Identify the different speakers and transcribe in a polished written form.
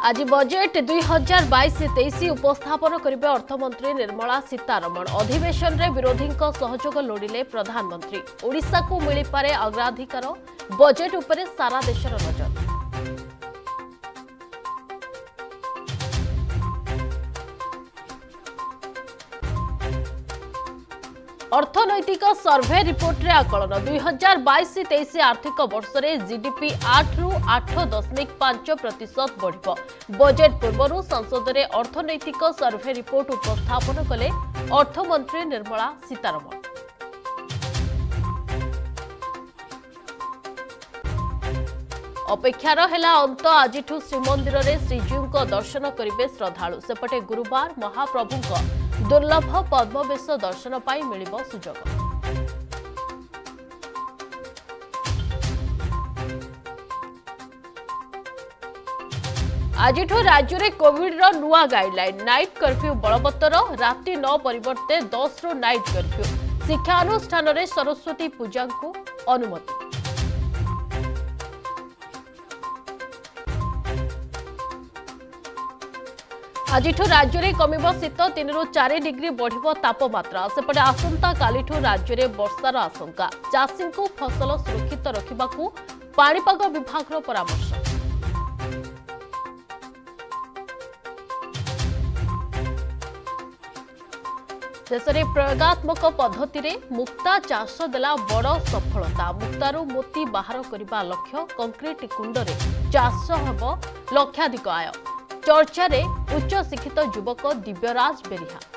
Speaker 1: आज बजेट 2022-23 उपस्थापन करिबे अर्थमंत्री निर्मला सीतारमण। अधिवेशन रे विरोधी सहयोग लोड़िले प्रधानमंत्री। ओडिशा को मिली पारे अग्राधिकार। बजेट उपरे सारा देशर नजर। अर्थनैतिक सर्वे रिपोर्ट रे आकलन 2022-23 आर्थिक वर्ष रे जीडीपी 8 रु 8.5% बढ़िबो। बजेट पूर्व संसद रे अर्थनैतिक सर्वे रिपोर्ट उपस्थापन कले अर्थमंत्री निर्मला सीतारमण। अपेक्षार हेला अंत। आजिठु श्रीमंदिर रे श्रीजीव को दर्शन करिवे श्रद्धालु। सेपटे गुरुवार महाप्रभुଙ୍କ दुर्लभ पद्मवेश दर्शन पाई मिलिबो सुजोग। आजिठु राज्य रे कोविड रो नुआ गाइडलाइन। Night curfew बलवत्तर। राति 9 परिवर्ते 10 रु नाइट कर्फ्यू। शिक्षानुष्ठान रे सरस्वती पूजा को अनुमति। आजिठु राज्य में कमिबो शीत। 3 रु 4 डिग्री बढ़िबो तापमात्रा। सेपटे आसंता कालिठु राज्य में वर्षार आशंका। चाषी को फसल सुरक्षित रखिबाकू पाणीपाग विभाग परामर्श। देश में प्रयोगात्मक पद्धति रे मुक्ता चाष देला बड़ सफलता। मुक्तारू मोती बाहर करने लक्ष्य। कंक्रीट कुंड रे चाष हेब लक्षाधिक आय। चर्चा रे उच्च शिक्षित युवक दिव्यराज बेरिहा।